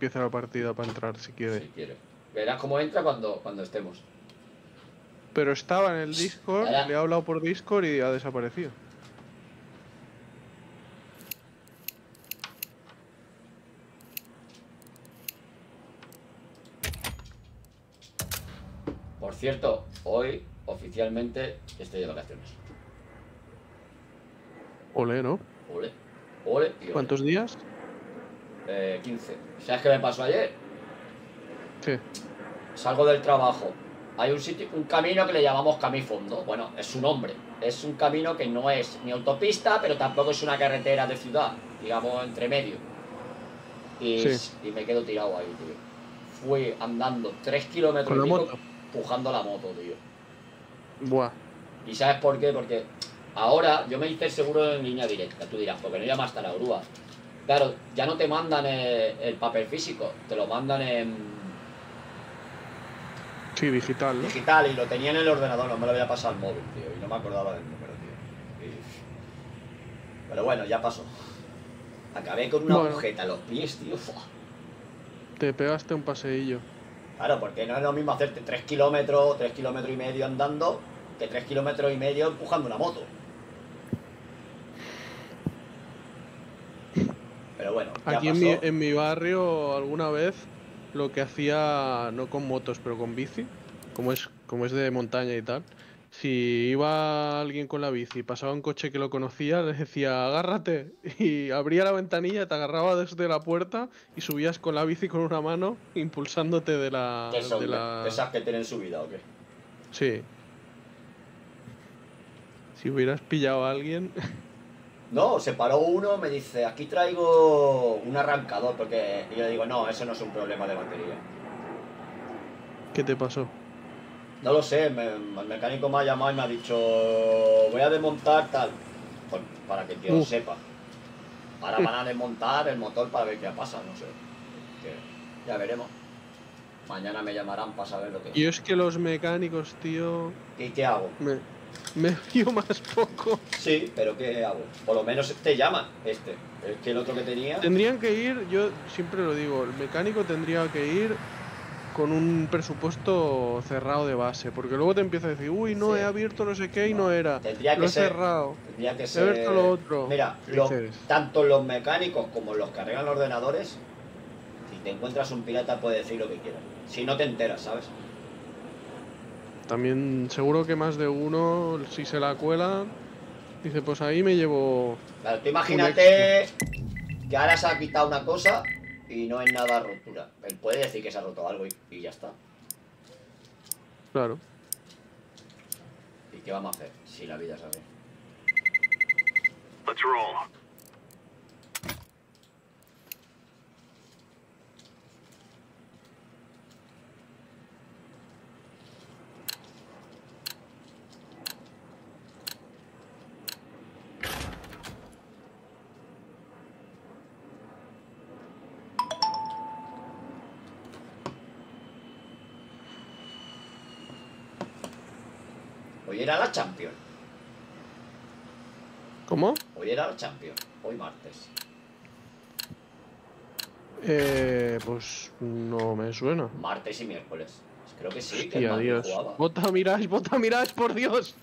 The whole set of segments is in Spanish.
empiece la partida para entrar, si quiere. Si quiere. Verás cómo entra cuando estemos. Pero estaba en el Discord, Ya. le he hablado por Discord y ha desaparecido. Por cierto, hoy oficialmente estoy de vacaciones. Ole, ¿no? Ole, ole y ole. ¿Cuántos días? 15. ¿Sabes qué me pasó ayer? ¿Qué? Salgo del trabajo. Hay un camino que le llamamos Camifondo. Bueno, es su nombre. Es un camino que no es ni autopista, pero tampoco es una carretera de ciudad. Digamos, entre medio. Y me quedo tirado ahí, tío. Fui andando 3 kilómetros ¿Con la moto? empujando la moto, tío. Buah. ¿Y sabes por qué? Porque ahora yo me hice el seguro en línea directa. Tú dirás, porque no llamaste a la grúa. Claro, ya no te mandan el papel físico, te lo mandan en... Sí, digital, ¿no? Digital, y lo tenía en el ordenador, no me lo había pasado al móvil, tío, y no me acordaba del número, tío. Pero bueno, ya pasó. Acabé con una agujeta en los pies, tío. ¡Fua! Te pegaste un paseillo. Claro, porque no es lo mismo hacerte 3 kilómetros, 3 kilómetros y medio andando, que 3 kilómetros y medio empujando una moto. Pero bueno, ya aquí pasó. En mi barrio alguna vez lo que hacía, no con motos, pero con bici, como es de montaña y tal, si iba alguien con la bici y pasaba un coche que lo conocía, les decía, agárrate, y abría la ventanilla, te agarraba desde la puerta y subías con la bici con una mano, impulsándote de la... ¿Qué son? ¿De esas que tienen subida o qué? Sí. Si hubieras pillado a alguien... No, se paró uno, me dice, aquí traigo un arrancador, porque y yo le digo, no, eso no es un problema de batería. ¿Qué te pasó? No lo sé, el mecánico me ha llamado y me ha dicho, voy a desmontar tal, pues, para que el tío lo sepa. Ahora van a desmontar el motor para ver qué pasa, no sé. Ya veremos. Mañana me llamarán para saber lo que... Y es que los mecánicos, tío... ¿Y qué hago? Me fío más poco. Sí, pero ¿qué hago? Por lo menos te llaman Es que el otro que tenía... Tendrían que ir, yo siempre lo digo, el mecánico tendría que ir con un presupuesto cerrado de base, porque luego te empieza a decir, uy, no, he abierto no sé qué y no era. Tendría lo que he ser, cerrado. Tendría que He ser... abierto lo otro. Mira, tanto los mecánicos como los que arreglan ordenadores, si te encuentras un pirata puede decir lo que quieras. Si no te enteras, ¿sabes? También seguro que más de uno, si se la cuela, dice, pues ahí me llevo... Claro, tú imagínate que ahora se ha quitado una cosa y no es nada rotura. Él puede decir que se ha roto algo y ya está. Claro. ¿Y qué vamos a hacer si la vida es así? Let's roll. Hoy era la Champions. ¿Cómo? Hoy era la Champions. Hoy martes. Pues no me suena. Martes y miércoles. Creo que sí, hostia, que el Madrid Dios. jugaba. Bota Mirage, por Dios.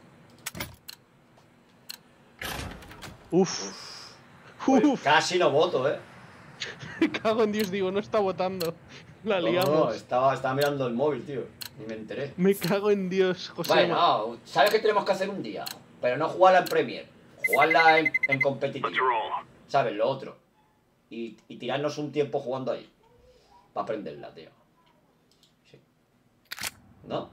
Uf. Pues casi no voto, Cago en Dios, digo, no está votando. La liamos. No, estaba mirando el móvil, tío. Ni me enteré. Me cago en Dios, José. Bueno, ¿sabes qué tenemos que hacer un día? Pero no jugarla en Premier. Jugarla en competitivo. ¿Sabes? Lo otro. Y tirarnos un tiempo jugando ahí. Para aprenderla, tío. Sí. ¿No?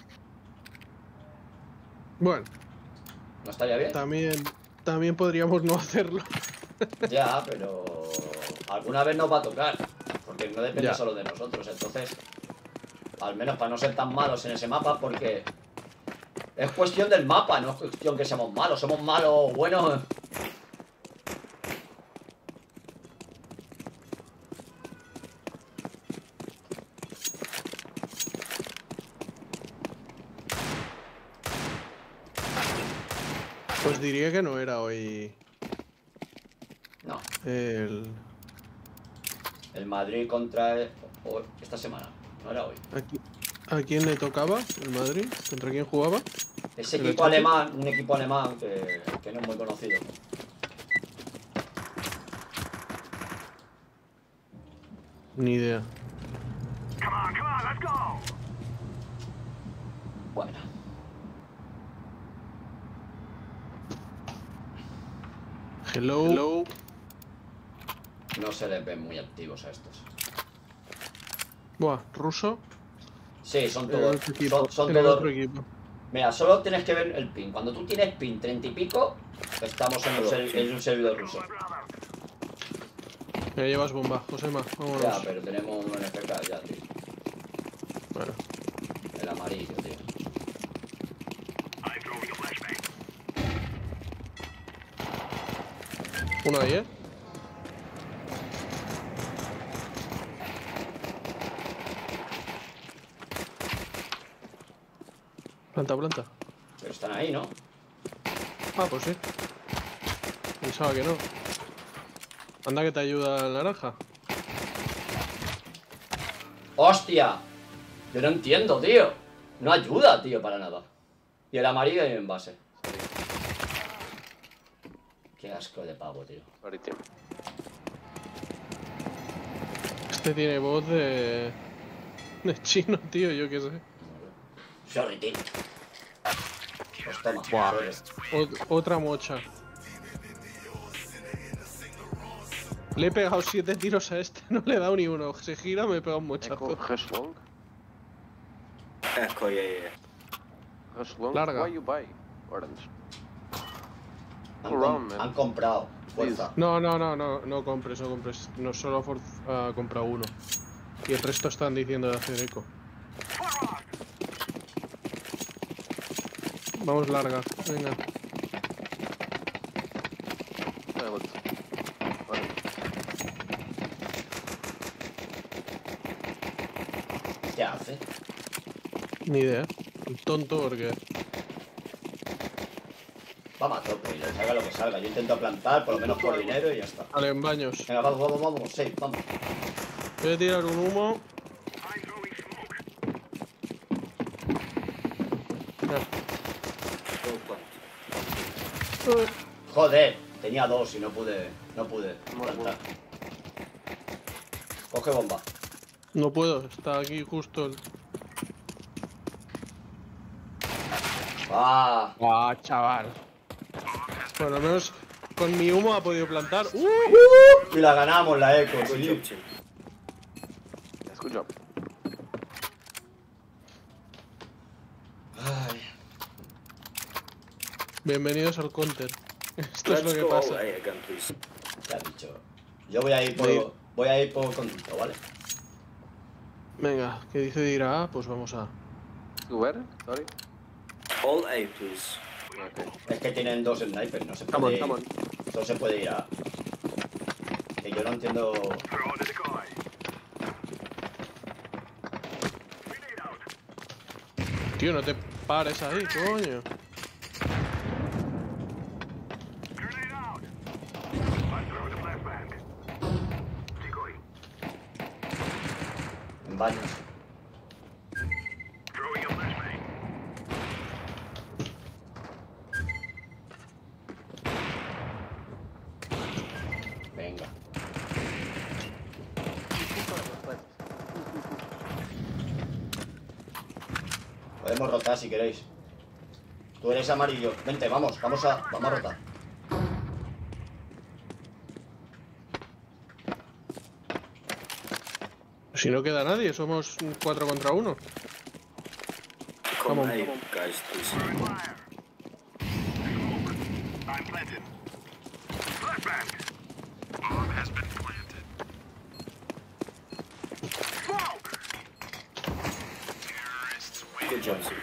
Bueno. ¿No estaría bien? También podríamos no hacerlo. Ya, pero... alguna vez nos va a tocar. Porque no depende solo de nosotros. Entonces... al menos para no ser tan malos en ese mapa, porque... es cuestión del mapa, no es cuestión que seamos malos. Somos malos, buenos... Pues diría que no era hoy... No. El El Madrid contra esta semana, no era hoy. ¿A quién le tocaba el Madrid? ¿Contra quién jugaba? Ese ¿El equipo Atleti? alemán, un equipo alemán que no es muy conocido. Ni idea. Bueno. Hello. No se les ven muy activos a estos. Buah, ruso. Sí, son El todos. otro equipo. Son En el todos. otro equipo. Mira, solo tienes que ver el pin. Cuando tú tienes pin 30 y pico, estamos en un servidor ruso. Ya llevas bomba, Josema. Vámonos. Ya, pero tenemos un NFK ya, tío. Bueno. El amarillo, tío. Uno ahí, Planta. Pero están ahí, ¿no? Ah, pues sí. Pensaba que no. Anda que te ayuda el naranja. ¡Hostia! Yo no entiendo, tío. No ayuda, tío, para nada. Y el amarillo en base. Qué asco de pavo, tío. Este tiene voz de chino, tío, yo qué sé. Sorry, tío. Pues toma. Buah. sorry. Otra mocha. Le he pegado 7 tiros a este, no le he dado ni uno. Se gira, me he pegado un mochazo. Geslong? Echo, yeah. Geslong? Larga. Why you buy orange? Han comprado. Fuerza. No compres. No solo ha comprado uno. Y el resto están diciendo de hacer eco. Vamos larga, venga. ¿Qué hace? Ni idea. El tonto porque... Vamos a tope, y le salga lo que salga. Yo intento plantar, por lo menos por dinero y ya está. Vale, en baños. Venga, vamos. Sí, vamos. Voy a tirar un humo. Joder, tenía dos y no pude plantar. Coge bomba. No puedo, está aquí justo el... Ah, chaval. Bueno, al menos con mi humo ha podido plantar. y la ganamos la eco, sí. Yes, good job. Ay, Bienvenidos al counter. Esto es Let's lo que go all pasa. A again, please. te ha dicho. Yo voy a ir por conducto, ¿vale? Venga, que dice de ir a A, pues vamos a... Where? Sorry. All A, please. Okay. Es que tienen dos snipers, no se Come puede on. Solo se puede ir a... Que yo no entiendo... Tío, no te pares ahí, coño. En baños. Venga. Podemos rotar si queréis. Tú eres amarillo. Vente, vamos a rotar. Si no queda nadie, somos 4 contra 1. Come on. A, guys, please. Good job, sir.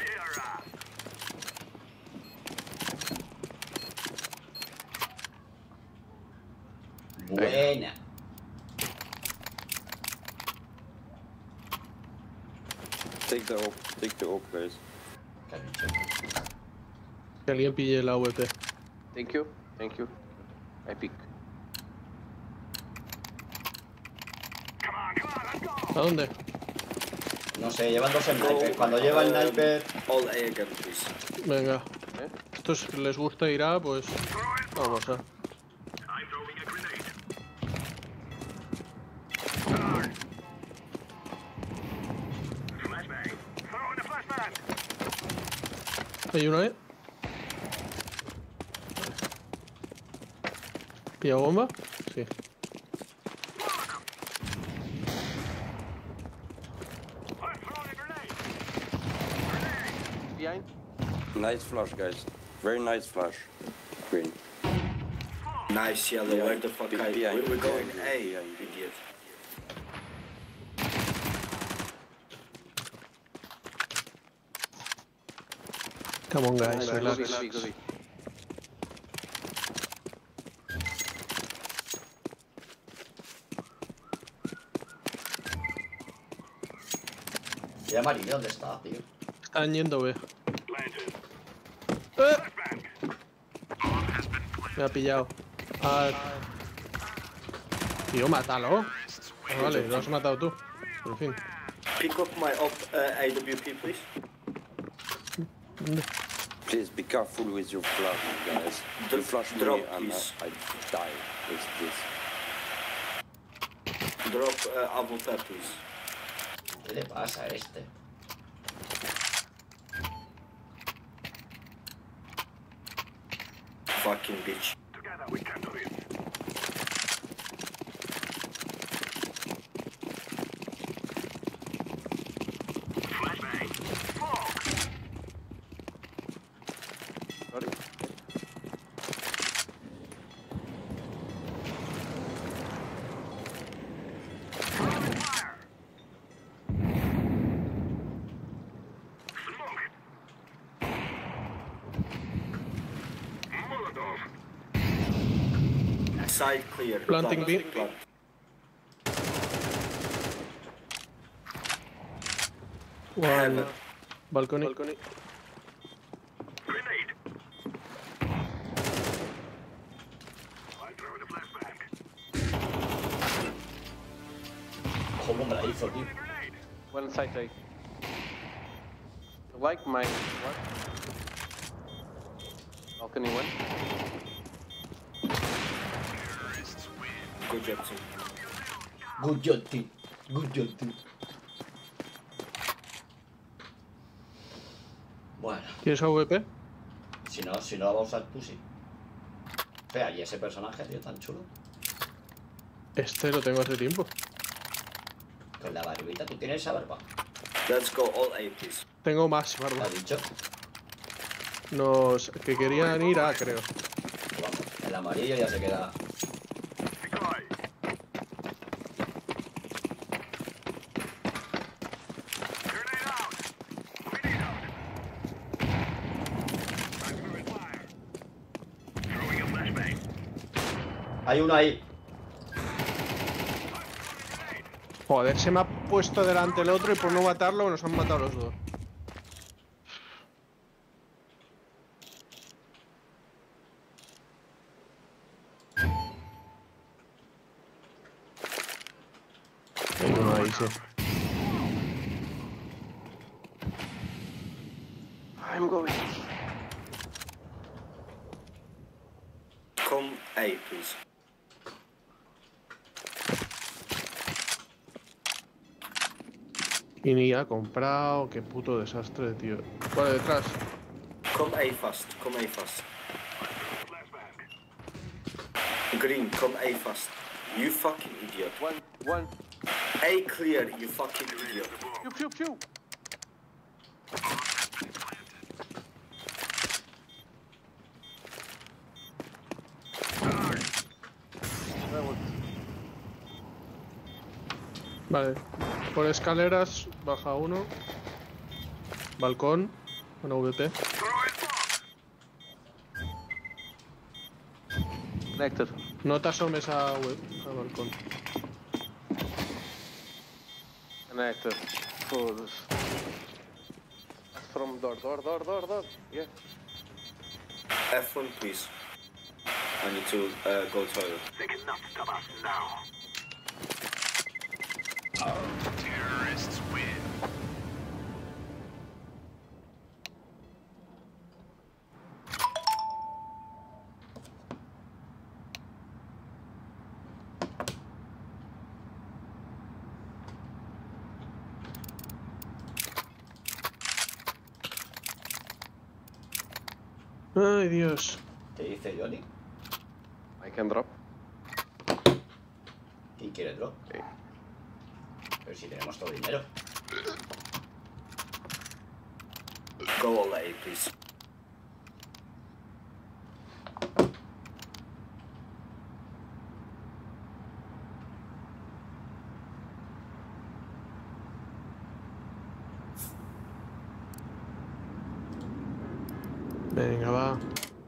Buena. Take the oak, guys. ¿Qué has dicho? Que alguien pille la VP. Thank you. I pick. ¿A dónde? No sé, llevan dos snipers. Cuando lleva el sniper... All A again, please. Venga. Estos les gusta ir a, pues... Vamos a... Hay uno ahí. ¿Pilla bomba? Sí. Behind. Nice flash, guys. Very nice flash. Green. Nice yellow. Where the fuck are you? We're going A, Yeah. idiot. Come on, guys, Go relax. B, go B, go B. ¿Y amarillo dónde está, tío? Están yendo B. Me ha pillado. Ah. Tío, mátalo. Ah, vale, lo has matado tú. Por fin. Pick up my AWP, please. Please be careful with your flash, guys. The You flash me drop, and please. I die with this. Drop AWP, please. ¿Qué le pasa a este? Fucking bitch. Sorry. Side clear. Planting B. Plant. One. Heaven. Balcony. ¿Cómo me la hizo, tío? One side A. Like my what? Balcony one. Good job, team. Good job, tío. Good job, tío. Bueno, ¿Quieres AVP? si no la va a usar tú, sí. Fea, y ese personaje, tío, tan chulo. Este lo tengo hace tiempo. Con la barbita, ¿tú tienes esa barba? Let's go all A, please. Tengo más ¿Te barba. has dicho? Los que querían ir a, creo. Vamos, el amarillo ya se queda. Hay uno ahí. Joder, se me ha puesto delante el otro y por no matarlo nos han matado los dos. Hay uno ahí, sí. I'm going. Come A, please. Y ni ha comprado, qué puto desastre, tío. Vale, detrás. Come A fast. Come A fast. Green, come A fast. You fucking idiot. One. A clear, you fucking idiot. Pew. Vale. Por escaleras, baja uno. Balcón. Una VP. Connected. No te asomes a balcón. Connected. Oh, this. That's from door. Yeah. F1, please. I need to go toilet. They cannot stop us now. Ay, Dios. ¿Qué dice Johnny? I can drop. ¿Quién quiere drop? Sí. Pero si tenemos todo el dinero. Go all A, please. Venga, va.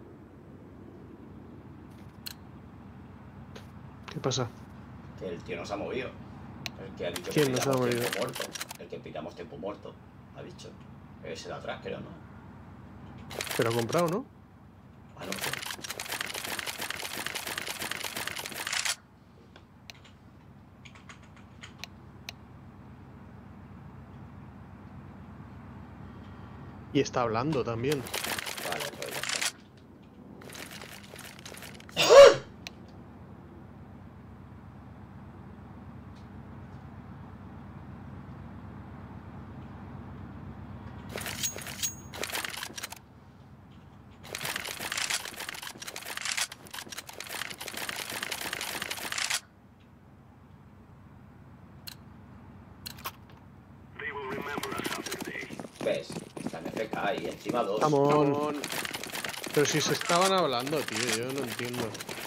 ¿Qué pasa? Que el tío nos ha movido. El que ha dicho ¿Quién que nos ha pillamos movido? tiempo muerto. El que pillamos tiempo muerto. Ha dicho. Ese de atrás, creo, ¿no? Pero ha comprado, ¿no? Ah, no sé. Y está hablando también. Vale, pues ya está. ¿Ves? Están FK y encima dos. Come Come on. on. Pero si se estaban hablando, tío, yo no entiendo.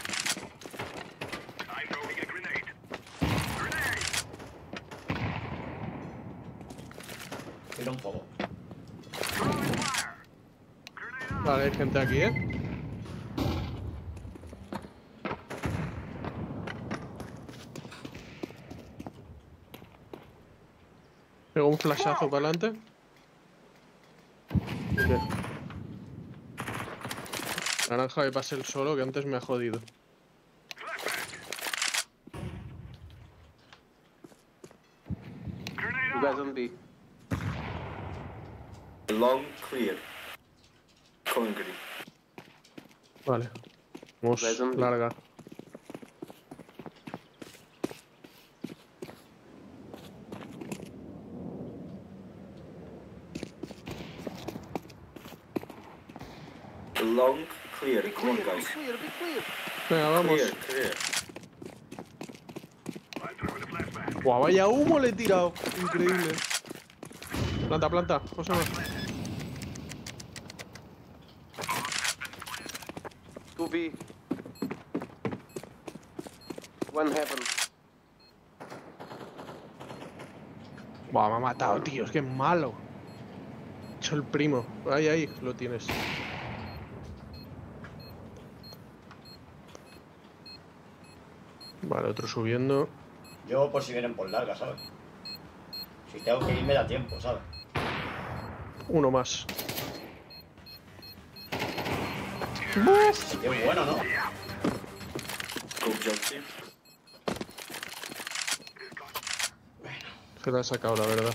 Tira un poco. Vale, hay gente aquí, ¿eh? Pego un flashazo para adelante. Naranja que pase el solo, que antes me ha jodido. You guys on B. Long clear. Going green. Vale. Vamos, Guys on B. larga. Long clear. Come on, guys. Clear, be clear. Venga, vamos. Clear, clear. Buah, vaya humo le he tirado. Increíble. Planta, planta. Cosa más. 2B. One heaven. Buah, me ha matado, tío. Es que es malo. He hecho el primo. Ahí, ahí, lo tienes. Vale, otro subiendo. Yo por si vienen por larga, ¿sabes? Si tengo que ir me da tiempo, ¿sabes? Uno más. Qué bueno, ¿no? Go Johnson. Se la ha sacado, la verdad.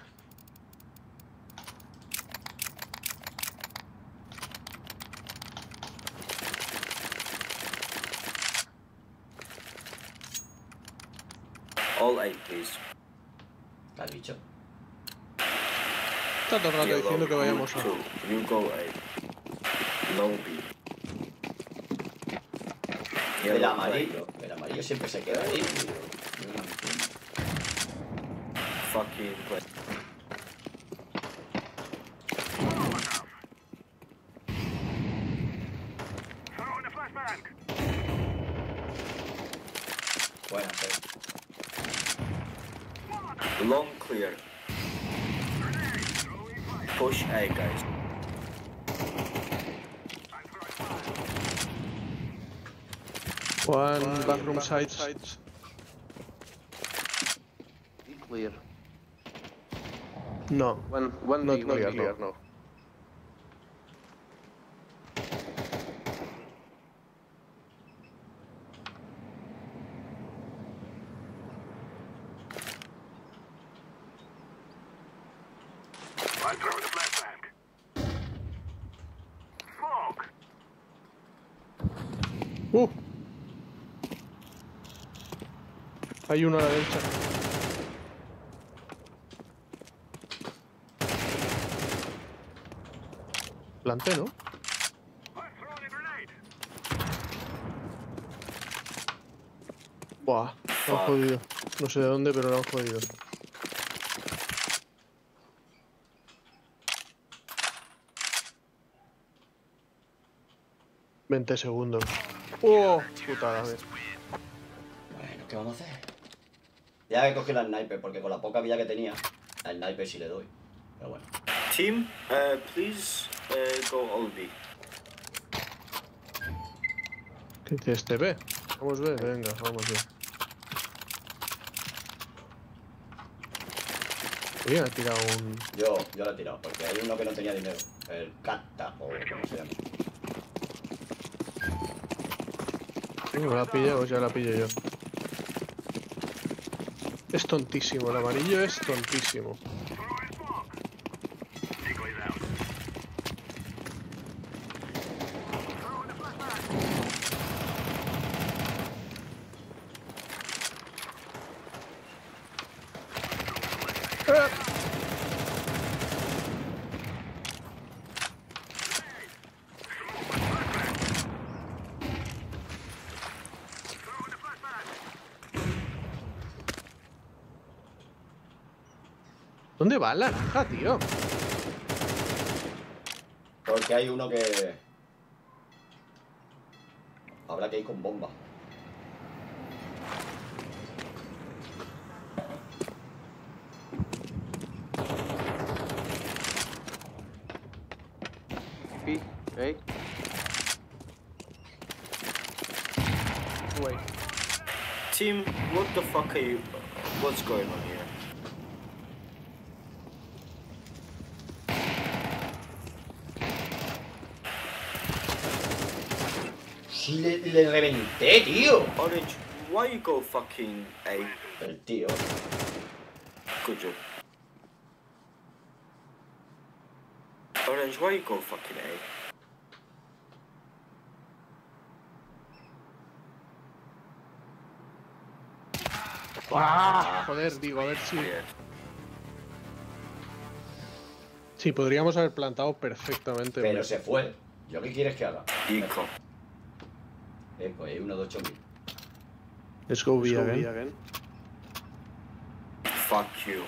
All A, please. ¿Qué has dicho? Está todo el rato Yellow, diciendo que vayamos a... you two. You go A. Long B. El Yellow amarillo. El amarillo siempre se queda ahí. Tío. Yo no entiendo. Fucking play. Buena, sí. Long clear. Push A, guys. One bathroom sides. Be clear. No. One Not B, one clear, B. no. Hay uno a la derecha. Planté, ¿no? Buah, lo han Fuck. jodido. No sé de dónde, pero lo han jodido. ...20 segundos. ¡Oh! Putada, Bueno, ¿qué vamos a hacer? Ya he cogido la sniper, porque con la poca vida que tenía, la sniper sí le doy. Pero bueno. Team, please go all B. ¿Qué dices? ¿Te ve? Vamos B, venga, vamos B. Uy, ha tirado un... Yo la he tirado, porque hay uno que no tenía dinero. El Cata, o como se llama. ¿Me la pilla o ya la pillo yo? Es tontísimo, el amarillo es tontísimo. ¿Dónde va la naranja, tío? Porque hay uno que... Habrá que ir con bomba. B, A. Wait. Team, what the fuck are you... What's going on here? Sí, le reventé, tío. Orange, why you go fucking A? El tío. Good job. Orange, why you go fucking A? Joder, digo, a ver si... Yeah. Sí, podríamos haber plantado perfectamente. Pero se fue. ¿Yo qué quieres que haga? Eco. Pues hay uno de 8000. Let's go B again. Fuck you.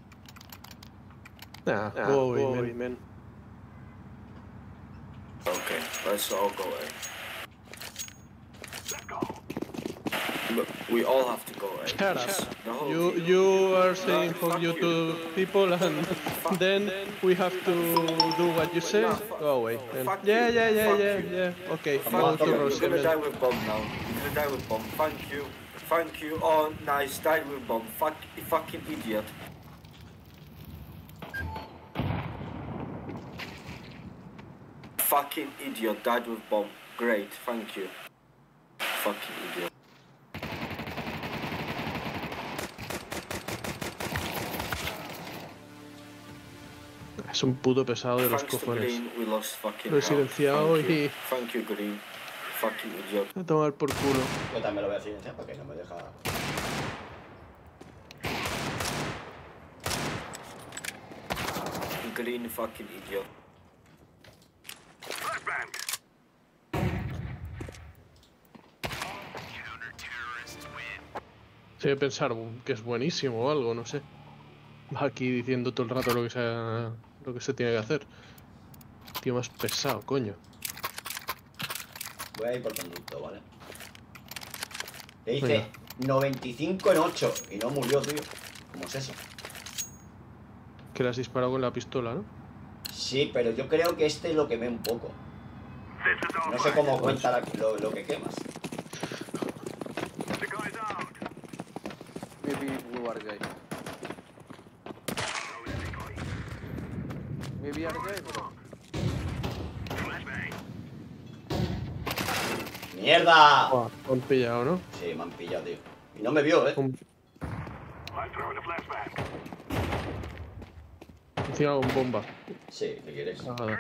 Nah, go B, man. Okay, let's all go A. Look, we all have to go A. Shut up. The whole team. You are saying fuck you to people and then we have to do what you say. Go away. Man. Fuck Yeah, you. yeah, yeah, Fuck yeah, you. yeah. Okay, Fuck go you. to You're Rose, You're gonna die man. with bomb now. You're gonna die with bomb. Thank you. Thank you. Oh, nice. Died with bomb. Fuck, you fucking idiot. Fucking idiot. Died with bomb. Great. Thank you. Fucking idiot. Es un puto pesado de los Thanks to cojones. Green, we lost fucking Lo he round. silenciado Thank you. y... Thank you, Green. Fucking idiot. A tomar por culo. Yo también lo voy a silenciar porque no me deja... Green fucking idiot. Se debe pensar que es buenísimo o algo, no sé. Va aquí diciendo todo el rato lo que se tiene que hacer. Tío más pesado, coño. Voy a ir por conducto, ¿vale? Le hice 95 en 8 y no murió, tío. ¿Cómo es eso? Que le has disparado con la pistola, ¿no? Sí, pero yo creo que este lo quemé un poco. No sé cómo cuenta lo que quemas. Maybe blue are guy. Maybe are guy, bro. ¡Mierda! Buah, me han pillado, ¿no? Sí, me han pillado, tío. Y no me vio, ¿eh? Encima con bomba. Sí, ¿qué quieres? Cagada.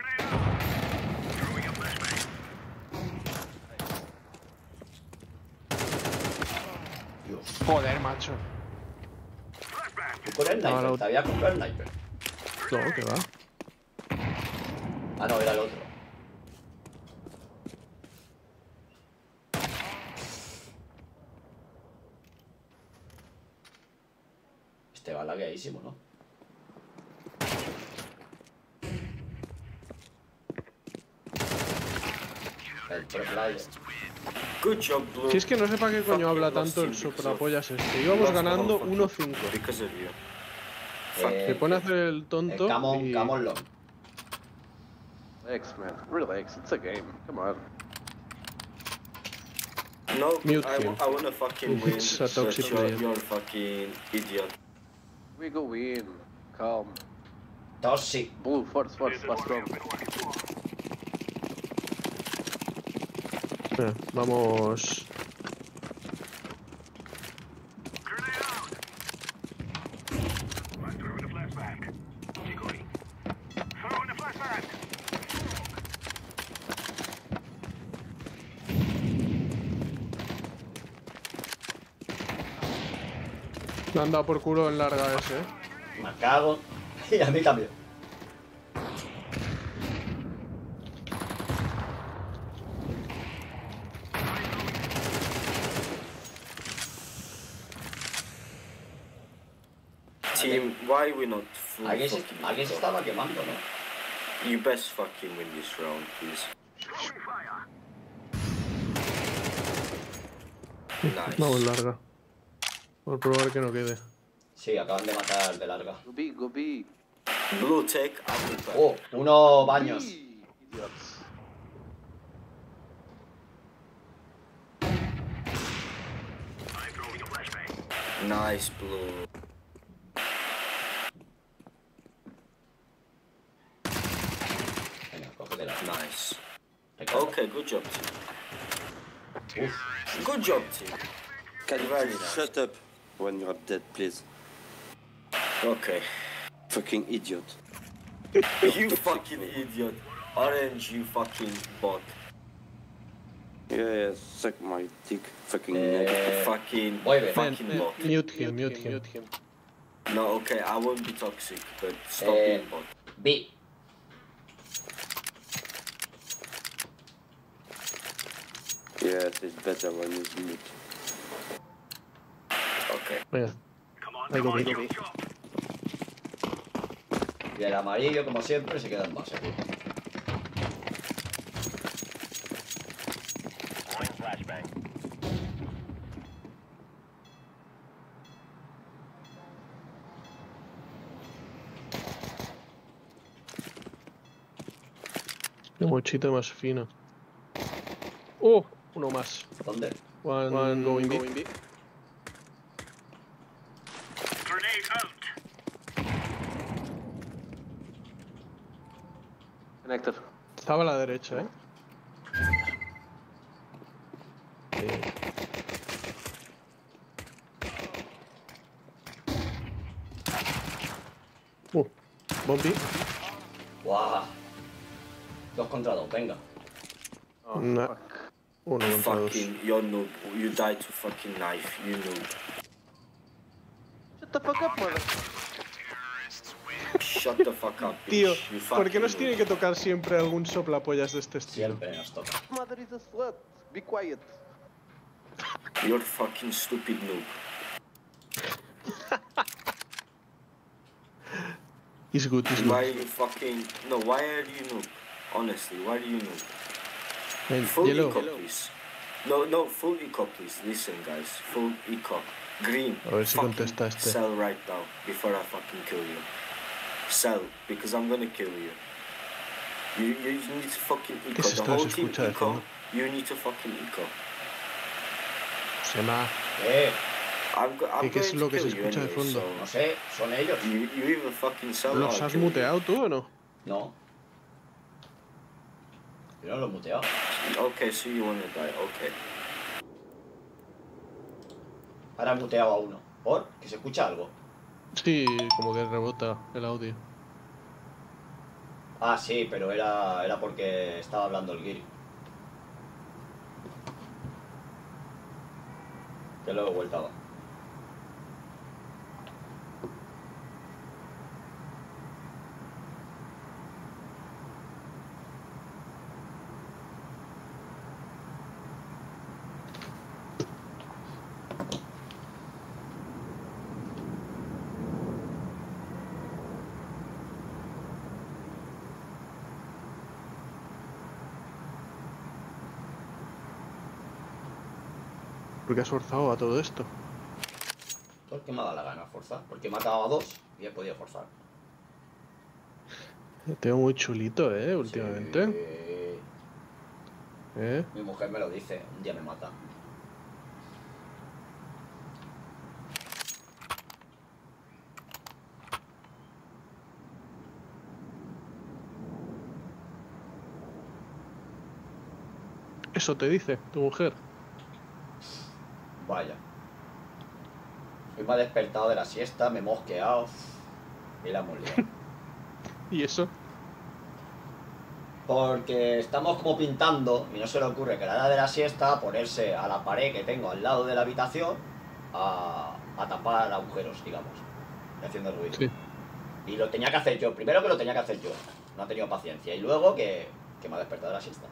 Dios. Joder, macho. ¿Tú con el sniper? Ahora- ¿Te había comprado el sniper? No, que va. Ah, no, era el otro. Estaba lagueadísimo, ¿no? El pro player. Good job, Blue. Si es que no sé para qué coño Fucking habla lost tanto el him because of- soplapollas este. Íbamos lost the whole ganando fucking 1-5. team Because of you. Se pone a hacer el El tonto Camon, y... Camon Long. Relax, man. Relax. It's a game. Come on. No, Mute I him. wanna fucking win, It's a but toxic player. you're a fucking idiot. We go win. Calm. Toxic. Blue, first, last round. Espera, vamos... Me han dado por culo en larga ese, Me cago. Y a mí también. Team, why we not full Alguien fucking se estaba quemando, ¿no? You best fucking win this round, please. Vamos Nice. larga. Por probar que no quede. Sí, acaban de matar de larga. Go B, go B. Blue take, apple pie. Oh, uno baños. B, idiots. Nice, Blue. Venga, cógete la. Nice. Recarga. Okay, good job, team. Good job, team. Can you Very nice. shut up when you're dead, please? Okay. Fucking idiot. You fucking idiot. Orange, you fucking bot. Yeah, suck my dick. Fucking Eh, nigga. Fucking, Voy bien. fucking bot. Mute him. No, okay, I won't be toxic, but stop Eh, being bot. B. Yes, it's better when it's mute. Okay. Venga. Ahí go B. Y el amarillo, como siempre, se queda en base. Qué mochita más fina. ¡Oh! Uno más. ¿Dónde? One going B. Connected. Estaba a la derecha, ¿eh? Bombi. ¡Guau! 2 contra 2, venga. Oh, Nah. fuck. Uno contra dos. Fucking, you're noob. You died to fucking knife, you noob. Shut the fuck up, mother. Shut the fuck up, Tío, bitch. You ¿por qué fucking nos tiene noob. que tocar siempre algún soplapollas de este estilo? Siempre nos toca. Mother is a slut. Be quiet. You're fucking stupid noob. It's good, it's Why good. are you fucking... No, why are you noob? Honestly, why are you noob? Ven, Full hielo. eco, please. No, full eco, please. Listen, guys. Full eco. Green. A ver si fucking contesta este. Sell right now, before I fucking kill you. Sell, because I'm gonna kill you. You need to fucking eco. ¿Qué es The esto? whole Se team escucha de eco. fondo. You need to fucking eco. Se llama... I'm ¿Qué es going lo to que se kill you escucha de anyway, fondo? No so... sé, son ellos. You even fucking sell. ¿Los I'll has kill you. muteado tú o no? No. Yo no lo he muteado. Okay, so you wanna die, okay. Ahora he muteado a uno. ¿Por? ¿Que se escucha algo? Sí, como que rebota el audio. Ah, sí, pero era porque estaba hablando el Giri. Que luego vueltaba. ¿Por qué has forzado a todo esto? Porque me ha dado la gana forzar. Porque me ha acabado a 2 y he podido forzar. Te tengo muy chulito, últimamente. Sí. Mi mujer me lo dice, un día me mata. Eso te dice tu mujer. Vaya. Hoy me ha despertado de la siesta, me he mosqueado y la hemos liado. ¿Y eso? Porque estamos como pintando y no se le ocurre que a la hora de la siesta ponerse a la pared que tengo al lado de la habitación a tapar agujeros, digamos, haciendo ruido. Sí. Y lo tenía que hacer yo, primero que lo tenía que hacer yo, no he tenido paciencia, y luego que me ha despertado de la siesta.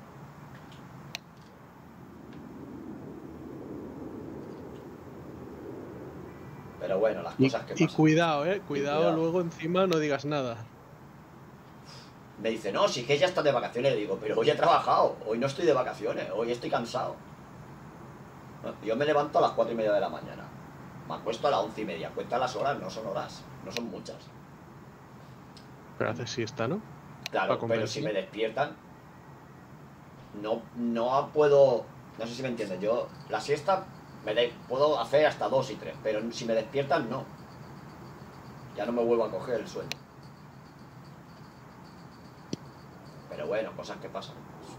Pero bueno, las cosas que pasan. Y cuidado, cuidado, cuidado. luego encima no digas nada. Me dice, no, si es que ya estás de vacaciones. Le digo, pero hoy he trabajado, hoy no estoy de vacaciones, hoy estoy cansado. Yo me levanto a las 4:30 de la mañana, me acuesto a las 11:30. Cuenta las horas, no son horas, no son muchas. Pero haces siesta, ¿no? Claro, pero si me despiertan, no puedo, no sé si me entiendes, yo la siesta puedo hacer hasta 2 y 3, pero si me despiertan, no. Ya no me vuelvo a coger el sueño. Pero bueno, cosas que pasan.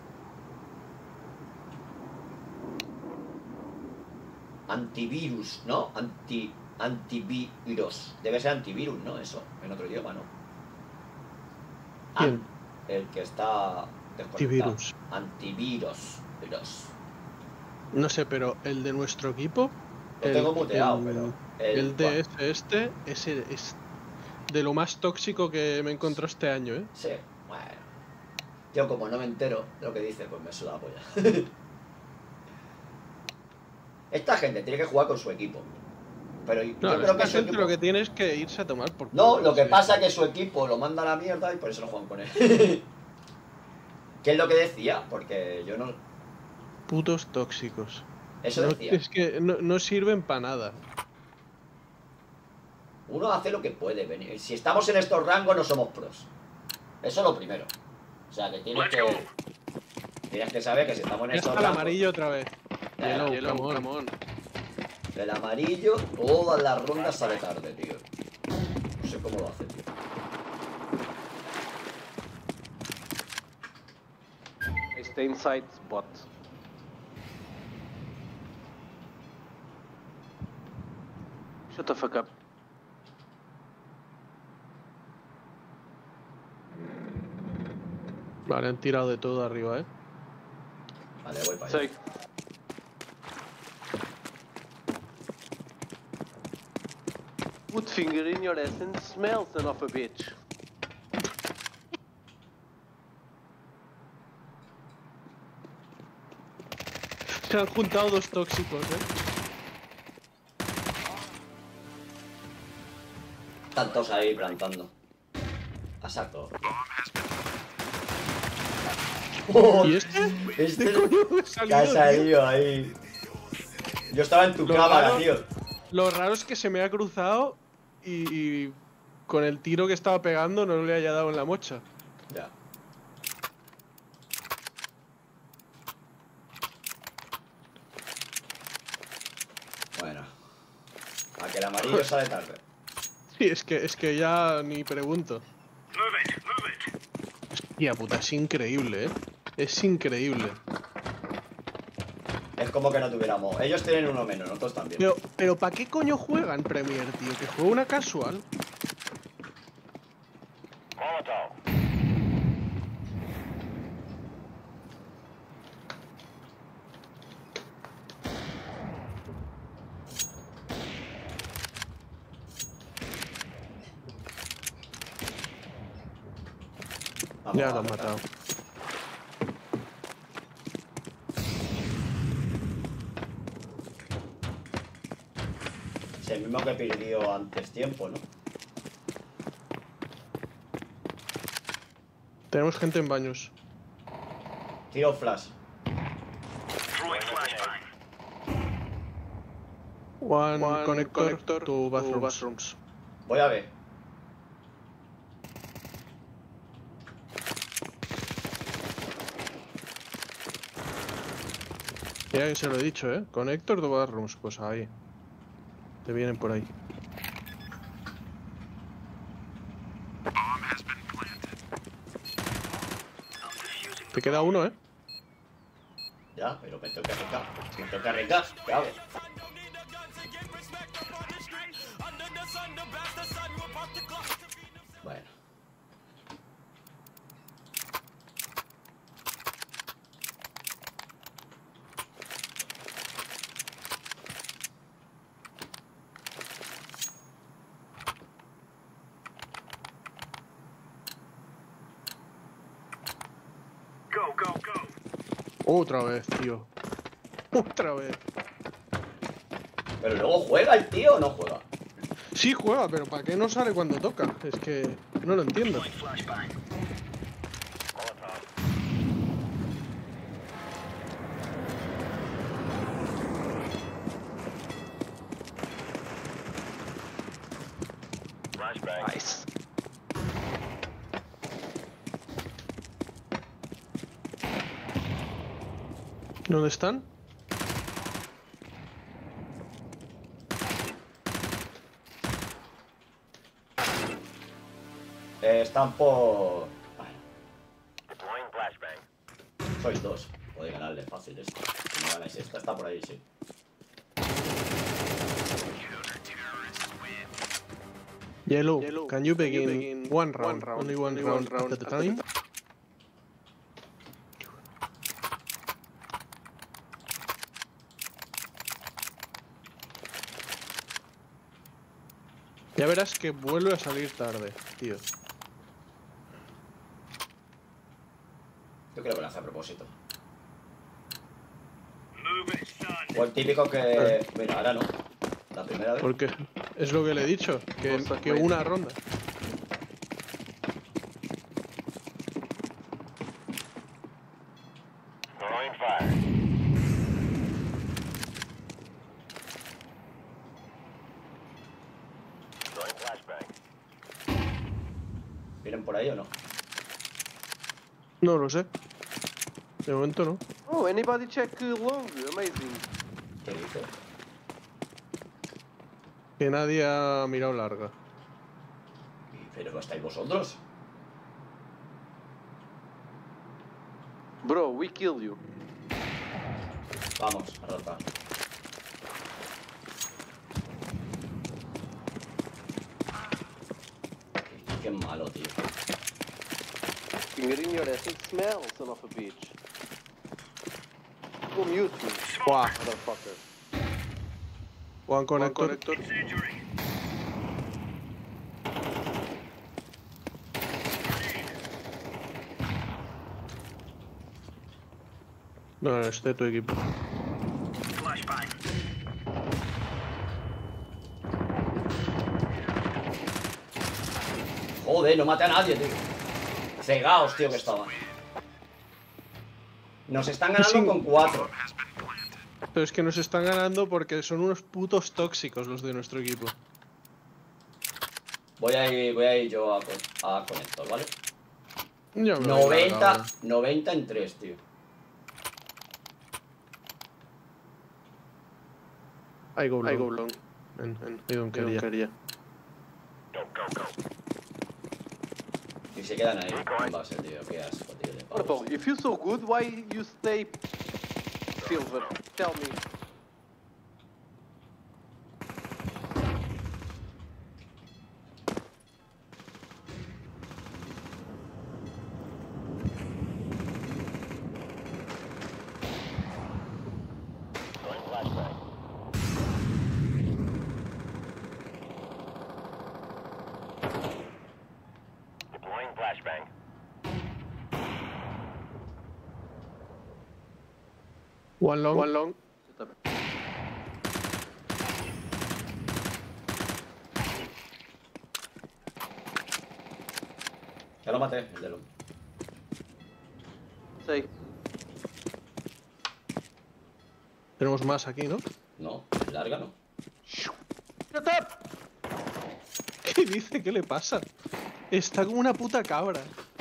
Antivirus, ¿no? Antivirus. Debe ser antivirus, ¿no? Eso, en otro idioma, ¿no? ¿Quién? El que está desconectado. Antivirus. No sé, pero el de nuestro equipo... Lo tengo muteado, pero... El de este es de lo más tóxico que me encontró este año, ¿eh? Sí, bueno. Tío, como no me entero de lo que dice, pues me suda la polla. Esta gente tiene que jugar con su equipo. Pero yo creo que su equipo... lo que tiene es que irse a tomar por culo. No, lo que pasa es que su equipo lo manda a la mierda y por eso no juegan con él. ¿Qué es lo que decía? Porque yo no... Putos tóxicos. Eso no, decía. Es que no sirven para nada. Uno hace lo que puede venir. Si estamos en estos rangos no somos pros. Eso es lo primero. O sea, que tienes que saber que si estamos en estos el rangos... amarillo otra vez. Yellow, come on. El amarillo, todas las rondas sale tarde, tío. No sé cómo lo hace, tío. Stay inside spot. Shut the fuck up. Vale, han tirado de todo arriba, Vale, voy para allá. Put finger in your ass and smell, son of a bitch. Se han juntado dos tóxicos, Tantos ahí plantando. A saco. ¿Y este? Este coño que ha salido ahí. Yo estaba en tu cámara, tío. Lo raro es que se me ha cruzado y con el tiro que estaba pegando no le haya dado en la mocha. Ya. Bueno. A que el amarillo sale tarde. Sí, es que ya ni pregunto. Hostia puta, es increíble, Es increíble. Es como que no tuviéramos. Ellos tienen uno menos, nosotros también. Pero ¿para qué coño juegan Premier, tío? Que juega una casual. Vamos, Ya lo han vamos, matado. Es el mismo que perdió antes tiempo, ¿no? Tenemos gente en baños. Tiro flash. One connector to bathrooms. Voy a ver. Ya que se lo he dicho, Connector to bathrooms, pues ahí. Te vienen por ahí. Te queda uno, Ya, pero me tengo que arrancar. Si me tengo que arrancar, ¿qué hago? Bueno. Otra vez, tío. Otra vez. Pero luego juega el tío o no juega. Sí juega, pero ¿para qué no sale cuando toca? Es que no lo entiendo. Nice. ¿Dónde están? Están por... Sois dos. Podéis ganarle fácil esto. Si no ganáis esta, está por ahí, sí. Yellow, can you begin one round? Only one round at a time? Ya verás que vuelve a salir tarde, tío. Yo creo que lo hace a propósito. O el típico que... Mira, ahora no. La primera vez. Porque es lo que le he dicho, que una ronda. ¿Vienen por ahí o no? No lo sé. De momento no. Oh, anybody check long? Amazing. ¿Qué dice? Que nadie ha mirado larga. ¿Pero no estáis vosotros? Bro, we kill you. Vamos, a rotar. Qué malo, tío. Finger in your ass and smell, son of a bitch. Go mute me, Buah. motherfucker. One connector. No, es de tu equipo. Joder, no maté a nadie, tío. Cegaos, tío, que estaban. Nos están ganando Sí. con 4. Pero es que nos están ganando porque son unos putos tóxicos los de nuestro equipo. Voy a ir yo a conector, ¿vale? Ya me lo he cargado. 90 en 3, tío. I go long. I don't care. Y se quedan ahí. En base, tío. Qué asco, tío. De pavos. Purple, if you're so good, why you stay silver? Tell me. One long. Ya lo maté, el de lo. Say. Tenemos más aquí, ¿no? No, larga no. Shut up! ¿Qué dice? ¿Qué le pasa? Está como una puta cabra.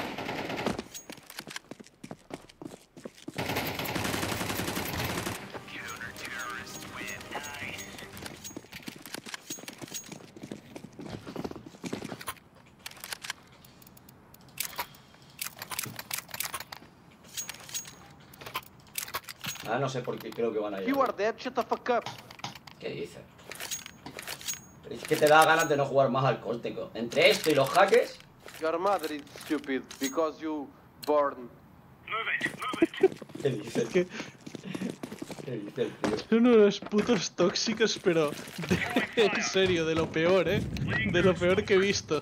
Ah, no sé por qué creo que van a ir. You are dead, shut the fuck up! ¿Qué dices? Es que te da ganas de no jugar más al Córtico. Entre esto y los hackers. Your mother is stupid because you born. ¿Qué dices? Es que ¿Qué dices, tío? son unos putos tóxicos, pero en serio, de lo peor, ¿eh? De lo peor que he visto.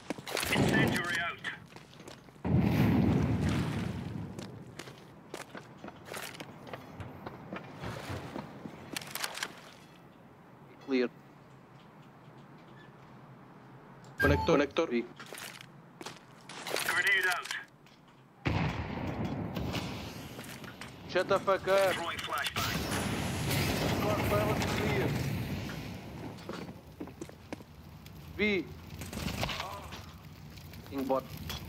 Clear. Conector. B. Shut the fuck up! North silence clear. B. King bot.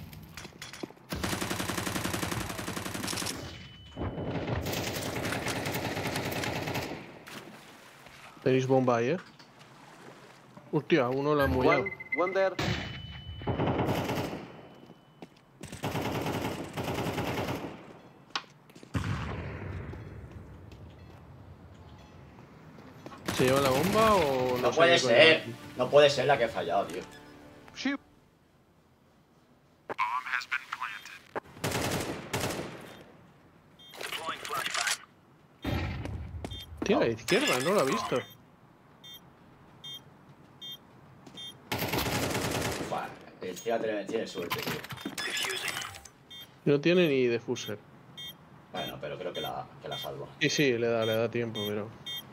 Tenéis bomba ahí, ¿eh? Hostia, uno la ha mullado. One there. ¿Se lleva la bomba o No sé puede qué coño ser. aquí? No puede ser la que he fallado, tío. Shoot. Tío, a la izquierda, no lo ha visto. Buah, el tío tiene suerte, tío. No tiene ni defuser. Bueno, pero creo que la salva. Sí, le da tiempo, pero...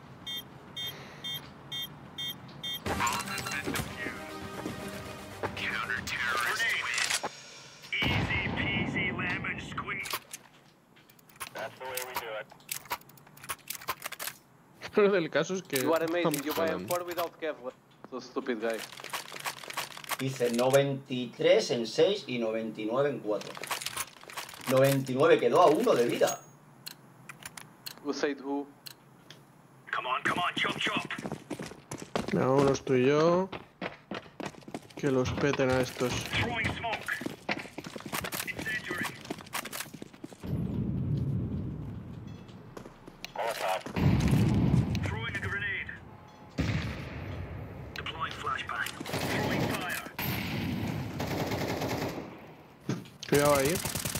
Lo del caso es que... You are amazing. estamos You buy ganando. M4 without Kevlar. So stupid guy. Hice 93 en 6 y 99 en 4. 99 quedó a 1 de vida. Who said who? Vámonos tú y yo. Que los peten a estos. Cuidado ahí.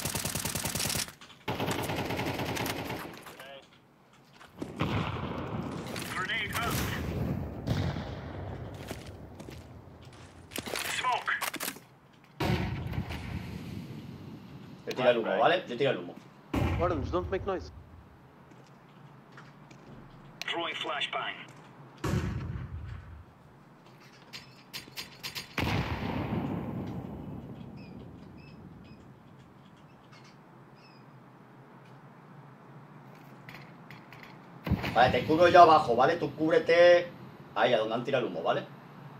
Yo tiro el humo, ¿vale? Yo tiro el humo. Orange, don't make noise. Vale, te cubro yo abajo, ¿vale? Tú cúbrete ahí, a donde han tirado el humo, ¿vale?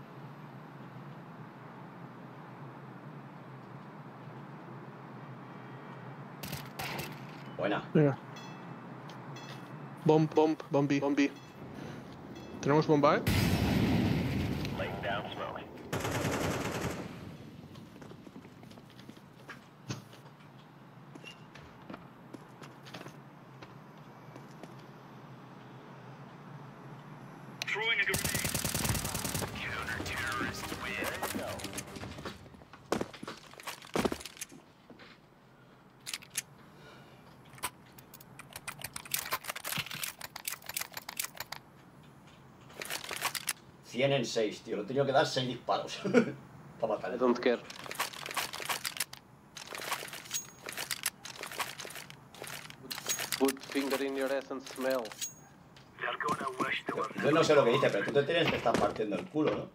Buena. Venga. Bombi. ¿Tenemos bomba, eh? Cien en 6, tío. Le he tenido que dar 6 disparos. Para I matarle. don't care. Put finger in your ass and smell. Yo no sé lo que dice, pero tú te tienes que estar partiendo el culo, ¿no?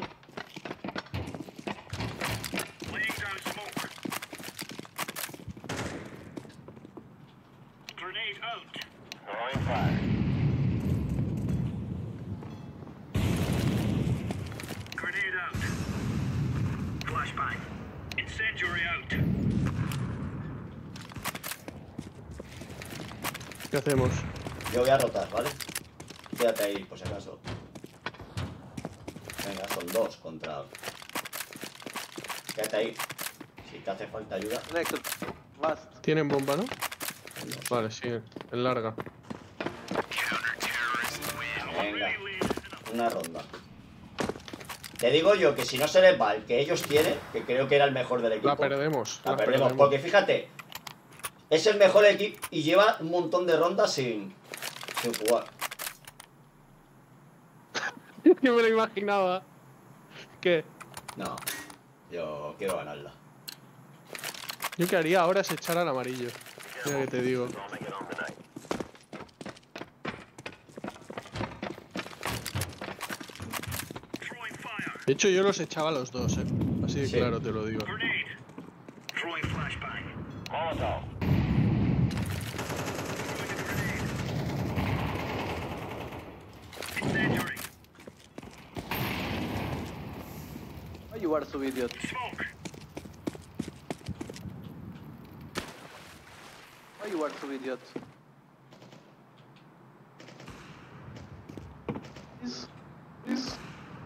¿Qué hacemos? Yo voy a rotar, ¿vale? Quédate ahí, por si acaso. Venga, son 2 contra... Quédate ahí. Si te hace falta ayuda. Connected. Last. ¿Tienen bomba, no? Vale, sí, en larga. Venga, una ronda. Te digo yo que si no se les va el que ellos tienen, que creo que era el mejor del equipo. La perdemos. La perdemos, porque fíjate, es el mejor equipo y lleva un montón de rondas sin jugar. Yo me lo imaginaba. ¿Qué? No, yo quiero ganarla. Yo que haría ahora es echar al amarillo. Mira que te digo. De hecho, yo los echaba a los dos, Así de Sí. claro te lo digo. Why you are so idiot? Why you are so idiot? Please. Please.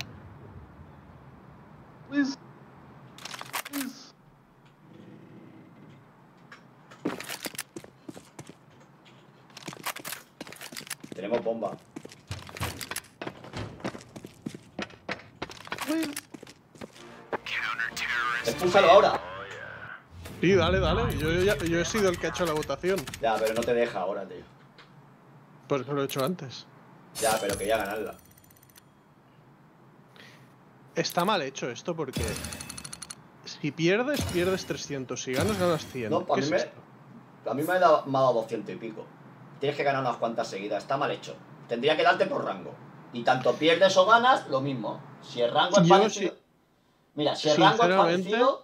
Please. Please. Tenemos bomba. Please. Expúlsalo ahora. Sí, dale, dale. Yo he sido el que ha hecho la votación. Ya, pero no te deja ahora, tío. Por eso lo he hecho antes. Ya, pero quería ganarla. Está mal hecho esto porque... Si pierdes, pierdes 300. Si ganas, ganas 100. No, ¿Qué es esto? a mí me ha dado 200 y pico. Tienes que ganar unas cuantas seguidas. Está mal hecho. Tendría que darte por rango. Y tanto pierdes o ganas, lo mismo. Si el rango es Yo parecido... sí. Mira, si el rango es Sinceramente- parecido,